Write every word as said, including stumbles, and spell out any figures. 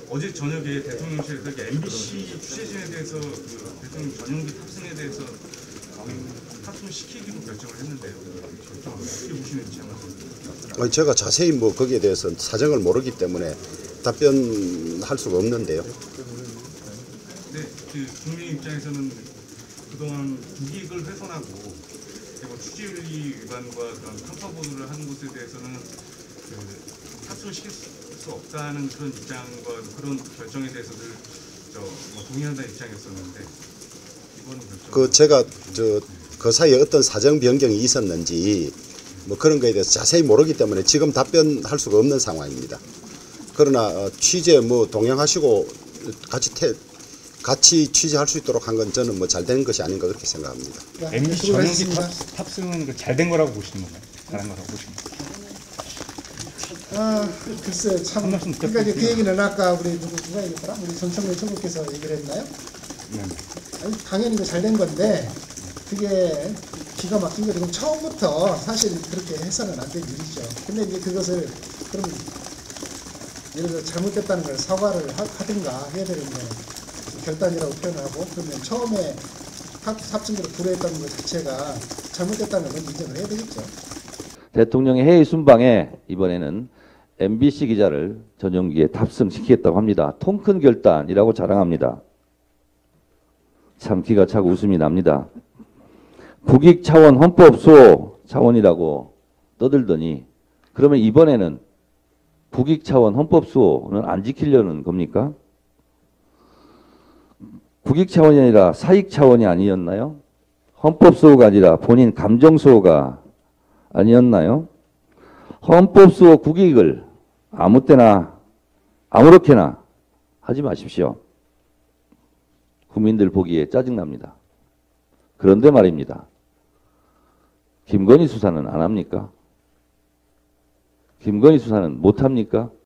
어제 저녁에 대통령실에서 엠비씨 취재진에 대해서 그 대통령 전용기 탑승에 대해서 탑승시키기로 결정을 했는데요. 결정을 어떻게 보시는지 한번. 제가 자세히 뭐 거기에 대해서 사정을 모르기 때문에 답변할 수가 없는데요. 네, 그 국민 입장에서는 그동안 국익을 훼손하고 그리고 취재윤리 위반과 그런 편파 보도를 하는 것에 대해서는 그 탑승시킬 수 없다는 그런 입장과 그런 결정에 대해서들 저뭐 동의한다는 입장이었었는데 이번 결정. 그 제가 저 그 사이에 어떤 사정 변경이 있었는지 뭐 그런 거에 대해서 자세히 모르기 때문에 지금 답변할 수가 없는 상황입니다. 그러나 어, 취재 뭐 동행하시고 같이 태, 같이 취재할 수 있도록 한 건 저는 뭐 잘 된 것이 아닌가 그렇게 생각합니다. 엠비씨 전용기 탑, 탑승은 잘 된 거라고 보시는 건가요? 잘한 거라고 보시는 건가요? 아, 글쎄 참. 그러니까 이제 그 얘기는 아까 우리 누구 누가 얘기했더라? 우리 정청래 총국께서 얘기를 했나요? 네. 아니, 당연히 그 잘된 건데 그게 기가 막힌 게 지금 처음부터 사실 그렇게 해서는 안 된 일이죠. 근데 이제 그것을 그럼 예를 들어 잘못됐다는 걸 사과를 하, 하든가 해야 되는데 결단이라고 표현하고 그러면 처음에 탑, 탑승기로 불허했다는 것 자체가 잘못됐다는 건 인정을 해야 되겠죠. 대통령의 해외 순방에 이번에는 엠비씨 기자를 전용기에 탑승시키겠다고 합니다. 통 큰 결단이라고 자랑합니다. 참 기가 차고 웃음이 납니다. 국익 차원 헌법 수호 차원이라고 떠들더니 그러면 이번에는 국익 차원 헌법 수호는 안 지키려는 겁니까? 국익 차원이 아니라 사익 차원이 아니었나요? 헌법 수호가 아니라 본인 감정 수호가 아니었나요? 헌법 수호 국익을 아무 때나 아무렇게나 하지 마십시오. 국민들 보기에 짜증납니다. 그런데 말입니다. 김건희 수사는 안 합니까? 김건희 수사는 못 합니까?